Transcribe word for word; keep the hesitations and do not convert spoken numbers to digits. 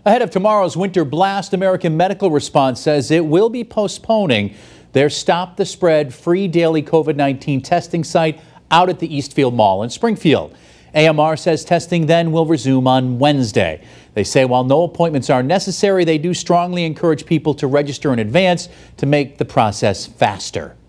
Ahead of tomorrow's winter blast, American Medical Response says it will be postponing their Stop the Spread free daily COVID nineteen testing site out at the Eastfield Mall in Springfield. A M R says testing then will resume on Wednesday. They say while no appointments are necessary, they do strongly encourage people to register in advance to make the process faster.